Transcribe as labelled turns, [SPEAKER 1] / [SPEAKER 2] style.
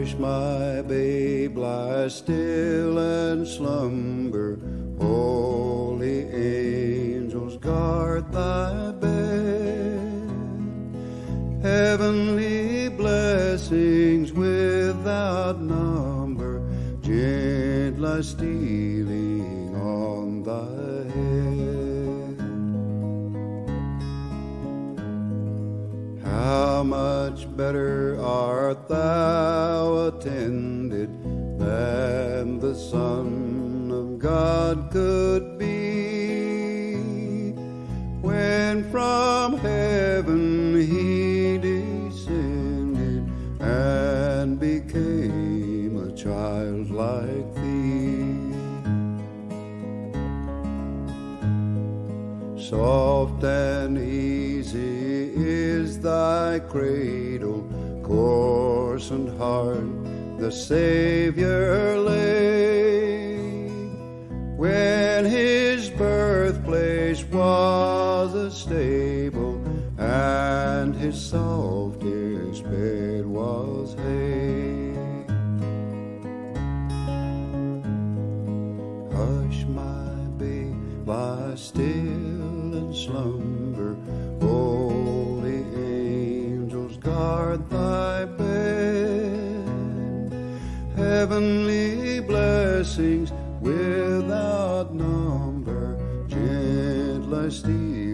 [SPEAKER 1] Hush, my babe, lie still and slumber. Holy angels guard thy bed. Heavenly blessings without number, gently stealing on thy head. How much better art thou attended than the Son of God could be, when from heaven he descended and became a child like thee. Soft and easy is thy cradle, coarse and hard the Savior laid, when his birthplace was a stable and his softest bed was hay. Hush, my babe, lie still and slumber. Holy angels guard thy bed. Heavenly blessings without number, gently steal